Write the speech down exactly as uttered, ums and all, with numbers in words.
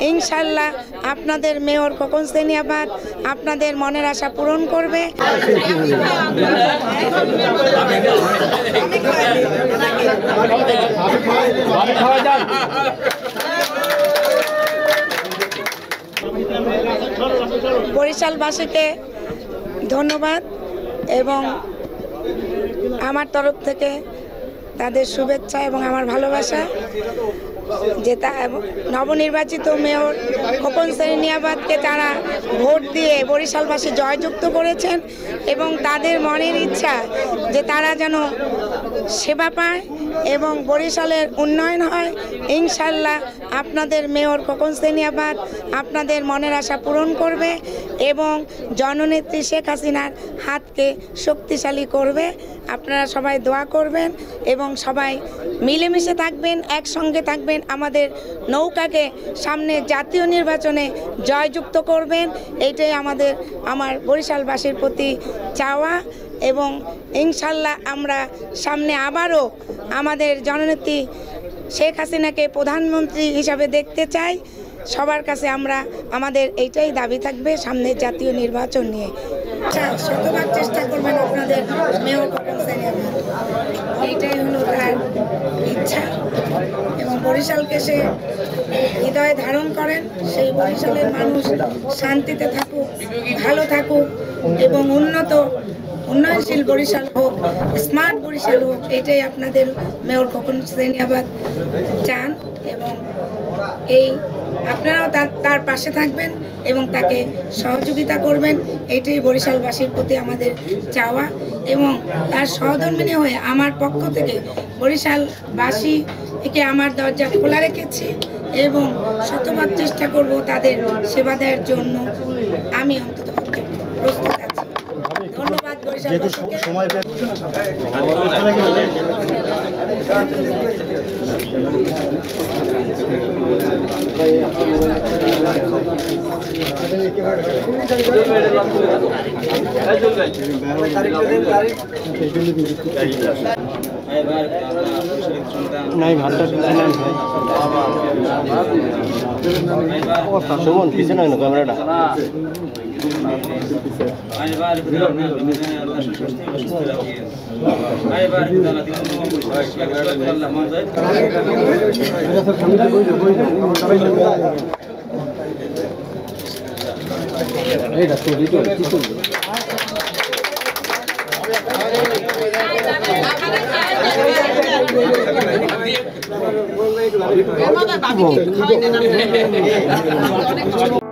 ইনশাল্লাহ আপনাদের মেয়র খোকন সেনিয়াবাত আপনাদের মনের আশা পূরণ করবে। বরিশালবাসীকে ধন্যবাদ এবং আমার তরফ থেকে তাদের শুভেচ্ছা এবং আমার ভালোবাসা যে তা নবনির্বাচিত মেয়র খোকন সেনিয়াবাতকে তারা ভোট দিয়ে বরিশালবাসী জয়যুক্ত করেছেন এবং তাদের মনের ইচ্ছা যে তারা যেন সেবা পায় এবং বরিশালের উন্নয়ন হয়। ইনশাল্লাহ আপনাদের মেয়র খোকন সেনিয়াবাত আপনাদের মনের আশা পূরণ করবে এবং জননেত্রী শেখ হাসিনার হাতকে শক্তিশালী করবে। আপনারা সবাই দোয়া করবেন এবং সবাই মিলেমিশে থাকবেন, একসঙ্গে থাকবেন, আমাদের নৌকাকে সামনে জাতীয় নির্বাচনে জয়যুক্ত করবেন। এইটাই আমাদের আমার বরিশালবাসীর প্রতি চাওয়া এবং ইনশাল্লাহ আমরা সামনে আবারও আমাদের জননেত্রী শেখ হাসিনাকে প্রধানমন্ত্রী হিসাবে দেখতে চাই। সবার কাছে আমরা আমাদের এইটাই দাবি থাকবে সামনে জাতীয় নির্বাচন নিয়ে। শতভাগ চেষ্টা করবেন আপনাদের মেয়র খোকন সেনিয়াবাত, এইটাই হলো তার ইচ্ছা এবং বরিশালকে সে হৃদয়ে ধারণ করেন। সেই বরিশালের মানুষ শান্তিতে থাকুক, ভালো থাকুক এবং উন্নত উন্নয়নশীল বরিশাল হোক, স্মার্ট বরিশাল হোক, এটাই আপনাদের মেয়র খোকন সেনিয়াবাত চান এবং এই আপনারাও তার তার পাশে থাকবেন এবং তাকে সহযোগিতা করবেন। এটাই বরিশালবাসীর প্রতি আমাদের চাওয়া এবং তার সহধর্মিণী হয়ে আমার পক্ষ থেকে বরিশালবাসী থেকে আমার দরজা খোলা রেখেছি এবং শতভাগ চেষ্টা করব তাদের সেবা দেওয়ার জন্য। আমি অন্তত প্রস্তুত আছি। ধন্যবাদ বরিশালবাসীকে। নাই ভাতটা সুমন পিছনে না ক্যামেরাটা এই